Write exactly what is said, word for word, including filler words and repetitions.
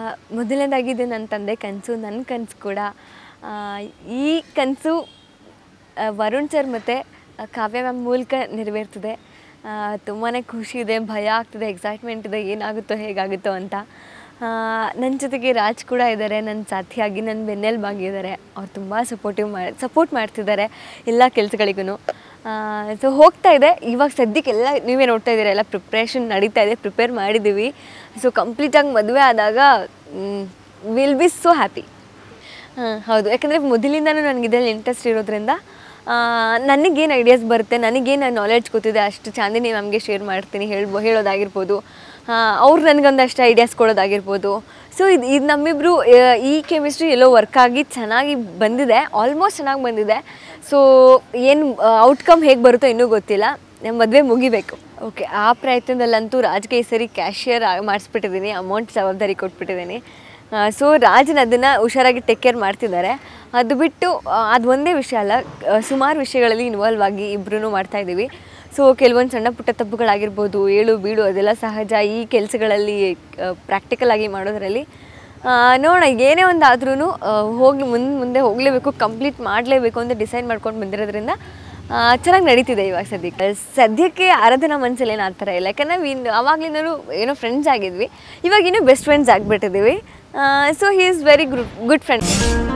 ಮೊದಲನೇದಾಗಿದೆ ನನ್ನ ತಂದೆ ಕನಸು, ನನ್ನ ಕನಸು ಕೂಡ. ಈ ಕನಸು ವರುಣ್ ಸರ್ ಮತ್ತು ಕಾವ್ಯ ಮ್ಯಾಮ್ ಮೂಲಕ ನೆರವೇರ್ತದೆ. ತುಂಬಾ ಖುಷಿ ಇದೆ, ಭಯ ಆಗ್ತದೆ, ಎಕ್ಸೈಟ್ಮೆಂಟ್ ಇದೆ, ಏನಾಗುತ್ತೋ ಹೇಗಾಗುತ್ತೋ ಅಂತ. ನನ್ನ ಜೊತೆಗೆ ರಾಜ್ ಕೂಡ ಇದ್ದಾರೆ, ನನ್ನ ಸಾಥಿಯಾಗಿ ನನ್ನ ಬೆನ್ನೆಲುಬಾಗಿದ್ದಾರೆ. ಅವ್ರು ತುಂಬ ಸಪೋರ್ಟಿವ್ ಮಾಡಿ ಸಪೋರ್ಟ್ ಮಾಡ್ತಿದ್ದಾರೆ ಎಲ್ಲ ಕೆಲಸಗಳಿಗೂ. ಸೊ ಹೋಗ್ತಾ ಇದೆ. ಇವಾಗ ಸದ್ಯಕ್ಕೆಲ್ಲ ನೀವೇ ನೋಡ್ತಾ ಇದ್ದೀರಾ, ಎಲ್ಲ ಪ್ರಿಪ್ರೇಷನ್ ನಡೀತಾ ಇದೆ, ಪ್ರಿಪೇರ್ ಮಾಡಿದ್ದೀವಿ. ಸೊ ಕಂಪ್ಲೀಟಾಗಿ ಮದುವೆ ಆದಾಗ ವಿಲ್ ಬಿ ಸೋ ಹ್ಯಾಪಿ. ಹಾಂ ಹೌದು, ಯಾಕಂದರೆ ಮೊದಲಿಂದನೂ ನನಗೆ ಇದರಲ್ಲಿ ಇಂಟ್ರೆಸ್ಟ್ ಇರೋದ್ರಿಂದ ನನಗೇನು ಐಡಿಯಾಸ್ ಬರುತ್ತೆ, ನನಗೇನು ನಾಲೆಡ್ಜ್ ಗೊತ್ತಿದೆ ಅಷ್ಟು ಚಾಂದಿನಿ ಮ್ಯಾಮ್ಗೆ ಶೇರ್ ಮಾಡ್ತೀನಿ, ಹೇಳ್ಬೋ ಹೇಳೋದಾಗಿರ್ಬೋದು. ಅವ್ರು ನನಗೊಂದಷ್ಟು ಐಡಿಯಾಸ್ ಕೊಡೋದಾಗಿರ್ಬೋದು. ಸೊ ಇದು ಇದು ನಮ್ಮಿಬ್ಬರು ಈ ಕೆಮಿಸ್ಟ್ರಿ ಎಲ್ಲೋ ವರ್ಕ್ ಆಗಿ ಚೆನ್ನಾಗಿ ಬಂದಿದೆ, ಆಲ್ಮೋಸ್ಟ್ ಚೆನ್ನಾಗಿ ಬಂದಿದೆ. ಸೊ ಏನು ಔಟ್ಕಮ್ ಹೇಗೆ ಬರುತ್ತೋ ಇನ್ನೂ ಗೊತ್ತಿಲ್ಲ, ನಮ್ಮ ಮದುವೆ ಮುಗಿಬೇಕು. ಓಕೆ, ಆ ಪ್ರಯತ್ನದಲ್ಲಂತೂ ರಾಜ್ಗೆ ಈ ಸರಿ ಕ್ಯಾಶಿಯರ್ ಮಾಡಿಸ್ಬಿಟ್ಟಿದ್ದೀನಿ, ಅಮೌಂಟ್ ಜವಾಬ್ದಾರಿ ಕೊಟ್ಬಿಟ್ಟಿದ್ದೀನಿ. ಸೊ ರಾಜನ ಅದನ್ನು ಹುಷಾರಾಗಿ ಟೇಕ್ ಕೇರ್ ಮಾಡ್ತಿದ್ದಾರೆ. ಅದು ಬಿಟ್ಟು ಅದು ಒಂದೇ ವಿಷಯ ಅಲ್ಲ, ಸುಮಾರು ವಿಷಯಗಳಲ್ಲಿ ಇನ್ವಾಲ್ವ್ ಆಗಿ ಇಬ್ಬರೂ ಮಾಡ್ತಾಯಿದ್ದೀವಿ. ಸೊ ಕೆಲವೊಂದು ಸಣ್ಣ ಪುಟ್ಟ ತಪ್ಪುಗಳಾಗಿರ್ಬೋದು, ಏಳು ಬೀಳು ಅದೆಲ್ಲ ಸಹಜ ಈ ಕೆಲಸಗಳಲ್ಲಿ, ಪ್ರಾಕ್ಟಿಕಲಾಗಿ ಮಾಡೋದರಲ್ಲಿ. ನೋಡೋಣ, ಏನೇ ಒಂದು ಆದ್ರೂ ಹೋಗಿ ಮುಂದೆ ಮುಂದೆ ಹೋಗಲೇಬೇಕು, ಕಂಪ್ಲೀಟ್ ಮಾಡಲೇಬೇಕು ಅಂತ ಡಿಸೈಡ್ ಮಾಡ್ಕೊಂಡು ಬಂದಿರೋದ್ರಿಂದ ಚೆನ್ನಾಗಿ ನಡೀತಿದೆ ಇವಾಗ ಸದ್ಯಕ್ಕೆ. ಸದ್ಯಕ್ಕೆ ಆರಾಧನಾ ಮನಸ್ಸಲ್ಲಿ ಏನು ಆ ಥರ ಇಲ್ಲ, ಯಾಕಂದರೆ ನಾವು ಇನ್ನು ಆವಾಗಲಿಂದಲೂ ಏನೋ ಫ್ರೆಂಡ್ಸ್ ಆಗಿದ್ವಿ, ಇವಾಗ ಇನ್ನೂ ಬೆಸ್ಟ್ ಫ್ರೆಂಡ್ಸ್ ಆಗಿಬಿಟ್ಟಿದ್ದೀವಿ. So he is very good good friend.